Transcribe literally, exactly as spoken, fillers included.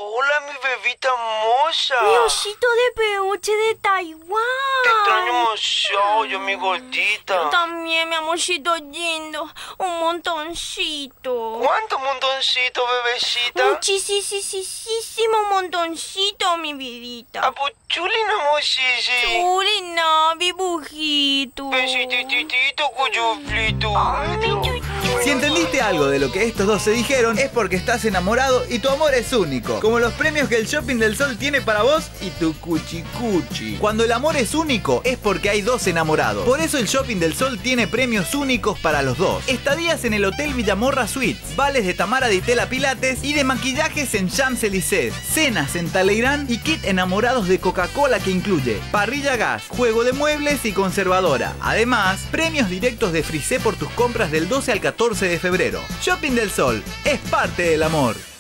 Hola, mi bebita hermosa. Mi osito de peluche de Taiwán. Te extraño demasiado, yo mi gordita. Yo también, mi amorcito lindo. Un montoncito. ¿Cuánto montoncito, bebecita? Muchísimo montoncito, mi vidita. Ah, pues chulina, amorcisi. Chulina, dibujito. Besititito, cuyuflito. Si entendiste algo de lo que estos dos se dijeron, es porque estás enamorado y tu amor es único. Como los premios que el Shopping del Sol tiene para vos y tu cuchicuchi. Cuando el amor es único, es porque hay dos enamorados. Por eso el Shopping del Sol tiene premios únicos para los dos. Estadías en el Hotel Villamorra Suites, vales de Tamara Di Tela Pilates y de maquillajes en Champs-Élysées, cenas en Talleyrand y kit enamorados de Coca-Cola que incluye parrilla gas, juego de muebles y conservadora. Además, premios directos de Frisé por tus compras del doce al catorce de febrero. Shopping del Sol es parte del amor.